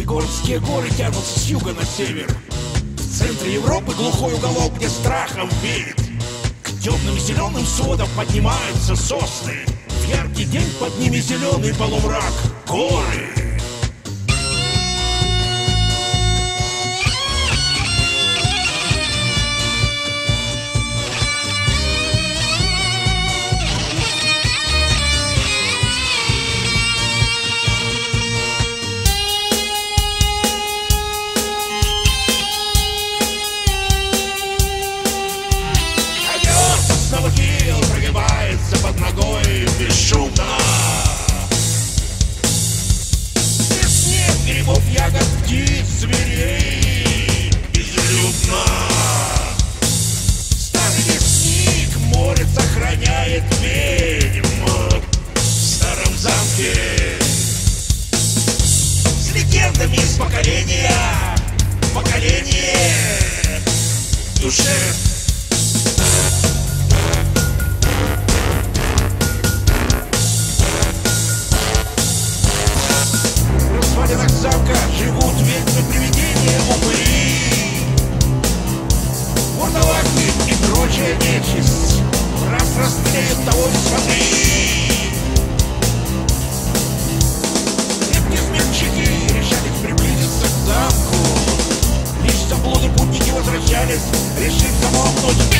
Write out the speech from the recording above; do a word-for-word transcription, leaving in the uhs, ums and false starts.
Горские горы тянутся с юга на север. В центре Европы глухой уголок, где страхом веет. К темным зеленым сводам поднимаются сосны. В яркий день под ними зеленый полумрак. Горы. Прогибается под ногой бесшумно. Без снег, грибов, ягод, птиц, зверей безлюдно. Старый лесник море сохраняет ведьм в старом замке. С легендами из поколения в поколение в душе. В замках живут ведьмы, привидения, упыри, вурдалаки и прочая нечисть. Раз растлеют того не смотри. Редкие смельчаки решали приблизиться к замку. Лишь заблуды путники возвращались, решив замолкнуть.